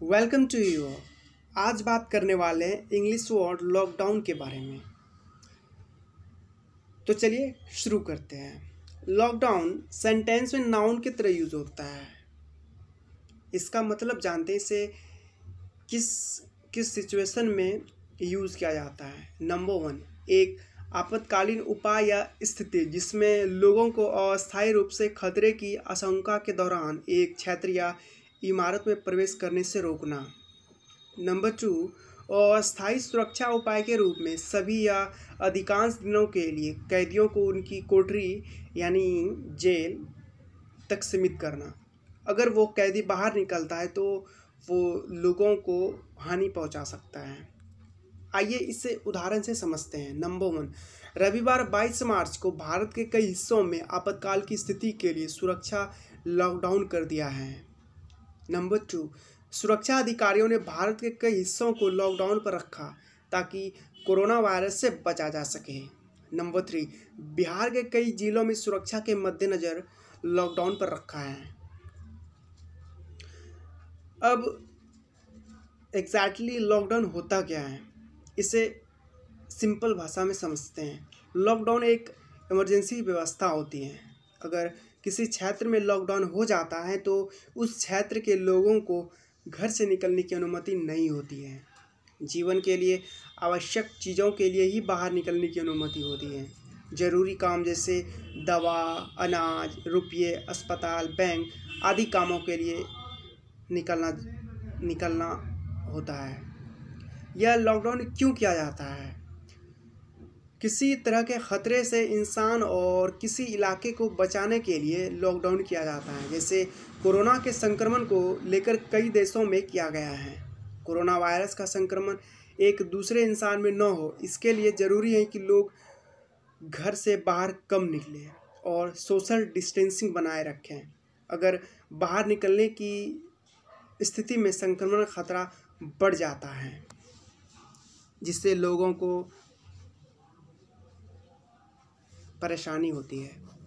Welcome to you. आज बात करने वाले हैं इंग्लिश वर्ड लॉकडाउन के बारे में। तो चलिए शुरू करते हैं। लॉकडाउन सेंटेंस में नाउन की तरह यूज होता है। इसका मतलब जानते हैं इसे किस किस सिचुएशन में यूज़ किया जाता है। नंबर 1, एक आपातकालीन उपाय या स्थिति जिसमें लोगों को अस्थायी रूप से खतरे की आशंका के दौरान एक क्षेत्र या इमारत में प्रवेश करने से रोकना। नंबर 2, अस्थायी सुरक्षा उपाय के रूप में सभी या अधिकांश दिनों के लिए कैदियों को उनकी कोठरी यानी जेल तक सीमित करना। अगर वो कैदी बाहर निकलता है तो वो लोगों को हानि पहुंचा सकता है। आइए इसे उदाहरण से समझते हैं। नंबर 1, रविवार 22 मार्च को भारत के कई हिस्सों में आपातकाल की स्थिति के लिए सुरक्षा लॉकडाउन कर दिया है। नंबर 2, सुरक्षा अधिकारियों ने भारत के कई हिस्सों को लॉकडाउन पर रखा ताकि कोरोना वायरस से बचा जा सके। नंबर 3, बिहार के कई जिलों में सुरक्षा के मद्देनज़र लॉकडाउन पर रखा है। अब एग्जैक्टली लॉकडाउन होता क्या है, इसे सिंपल भाषा में समझते हैं। लॉकडाउन एक इमरजेंसी व्यवस्था होती है। अगर किसी क्षेत्र में लॉकडाउन हो जाता है तो उस क्षेत्र के लोगों को घर से निकलने की अनुमति नहीं होती है। जीवन के लिए आवश्यक चीज़ों के लिए ही बाहर निकलने की अनुमति होती है। ज़रूरी काम जैसे दवा, अनाज, रुपये, अस्पताल, बैंक आदि कामों के लिए निकलना होता है। यह लॉकडाउन क्यों किया जाता है? किसी तरह के ख़तरे से इंसान और किसी इलाके को बचाने के लिए लॉकडाउन किया जाता है। जैसे कोरोना के संक्रमण को लेकर कई देशों में किया गया है। कोरोना वायरस का संक्रमण एक दूसरे इंसान में न हो, इसके लिए ज़रूरी है कि लोग घर से बाहर कम निकलें और सोशल डिस्टेंसिंग बनाए रखें। अगर बाहर निकलने की स्थिति में संक्रमण खतरा बढ़ जाता है, जिससे लोगों को परेशानी होती है।